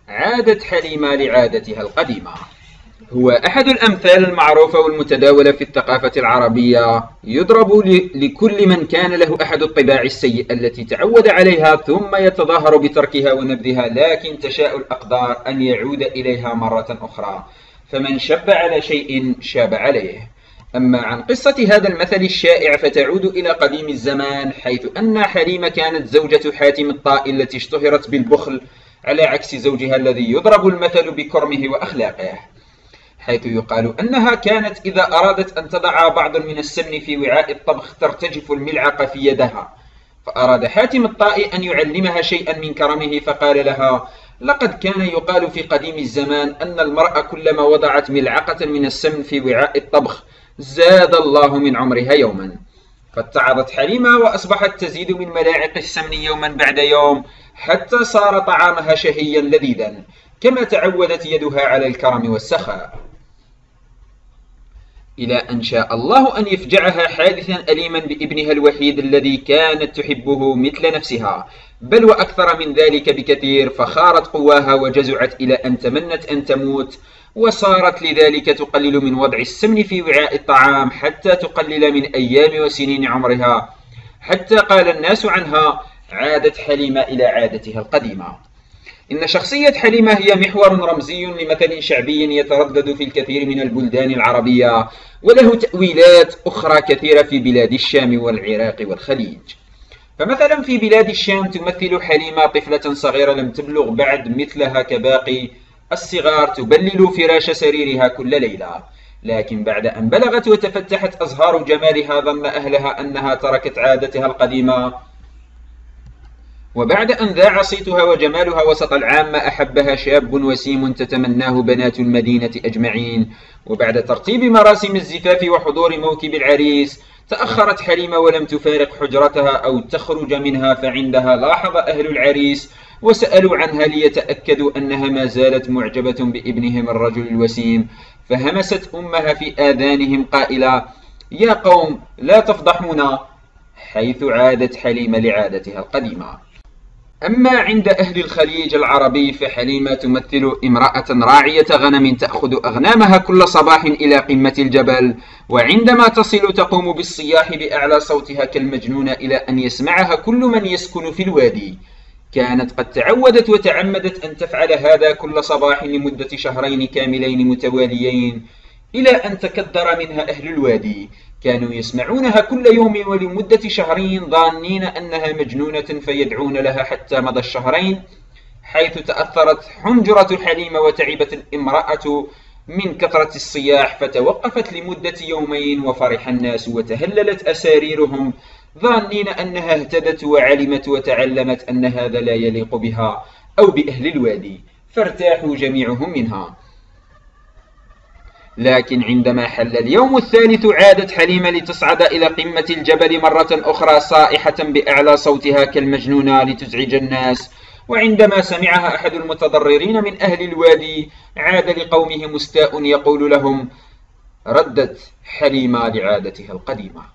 عادت حليمة لعادتها القديمة هو أحد الأمثال المعروفة والمتداولة في الثقافة العربية، يضرب لكل من كان له أحد الطباع السيئة التي تعود عليها ثم يتظاهر بتركها ونبذها، لكن تشاء الأقدار أن يعود إليها مرة أخرى، فمن شب على شيء شاب عليه. أما عن قصة هذا المثل الشائع فتعود إلى قديم الزمان، حيث أن حليمة كانت زوجة حاتم الطائي التي اشتهرت بالبخل، على عكس زوجها الذي يضرب المثل بكرمه وأخلاقه، حيث يقال أنها كانت إذا أرادت أن تضع بعض من السمن في وعاء الطبخ ترتجف الملعقة في يدها، فأراد حاتم الطائي أن يعلمها شيئا من كرمه فقال لها: لقد كان يقال في قديم الزمان أن المرأة كلما وضعت ملعقة من السمن في وعاء الطبخ زاد الله من عمرها يوما. فاتعظت حليمة وأصبحت تزيد من ملاعق السمن يوما بعد يوم، حتى صار طعامها شهيا لذيذا، كما تعودت يدها على الكرم والسخاء، إلى أن شاء الله أن يفجعها حادثا أليما بابنها الوحيد الذي كانت تحبه مثل نفسها، بل وأكثر من ذلك بكثير، فخارت قواها وجزعت إلى أن تمنت أن تموت، وصارت لذلك تقلل من وضع السمن في وعاء الطعام حتى تقلل من أيام وسنين عمرها، حتى قال الناس عنها: عادت حليمة إلى عادتها القديمة. إن شخصية حليمة هي محور رمزي لمثل شعبي يتردد في الكثير من البلدان العربية، وله تأويلات أخرى كثيرة في بلاد الشام والعراق والخليج. فمثلا في بلاد الشام تمثل حليمة طفلة صغيرة لم تبلغ بعد مثلها كباقي الصغار، تبلل فراش سريرها كل ليلة، لكن بعد أن بلغت وتفتحت أزهار جمالها ظن أهلها أنها تركت عادتها القديمة، وبعد أن ذاع صيتها وجمالها وسط العامة أحبها شاب وسيم تتمناه بنات المدينة أجمعين. وبعد ترتيب مراسم الزفاف وحضور موكب العريس تأخرت حليمة ولم تفارق حجرتها أو تخرج منها، فعندها لاحظ أهل العريس وسألوا عنها ليتأكدوا أنها ما زالت معجبة بابنهم الرجل الوسيم، فهمست أمها في آذانهم قائلة: يا قوم لا تفضحونا، حيث عادت حليمة لعادتها القديمة. أما عند أهل الخليج العربي فحليمة تمثل امرأة راعية غنم تأخذ أغنامها كل صباح إلى قمة الجبل، وعندما تصل تقوم بالصياح بأعلى صوتها كالمجنونة إلى أن يسمعها كل من يسكن في الوادي. كانت قد تعودت وتعمدت أن تفعل هذا كل صباح لمدة شهرين كاملين متواليين، إلى أن تكدر منها أهل الوادي. كانوا يسمعونها كل يوم ولمدة شهرين ظانين أنها مجنونة، فيدعون لها حتى مضى الشهرين، حيث تأثرت حنجرة حليمة وتعبت الامرأة من كثرة الصياح، فتوقفت لمدة يومين، وفرح الناس وتهللت أساريرهم ظانين أنها اهتدت وعلمت وتعلمت أن هذا لا يليق بها أو بأهل الوادي، فارتاحوا جميعهم منها. لكن عندما حل اليوم الثالث عادت حليمة لتصعد إلى قمة الجبل مرة أخرى صائحة بأعلى صوتها كالمجنونة لتزعج الناس. وعندما سمعها أحد المتضررين من أهل الوادي عاد لقومه مستاء يقول لهم: ردت حليمة لعادتها القديمة.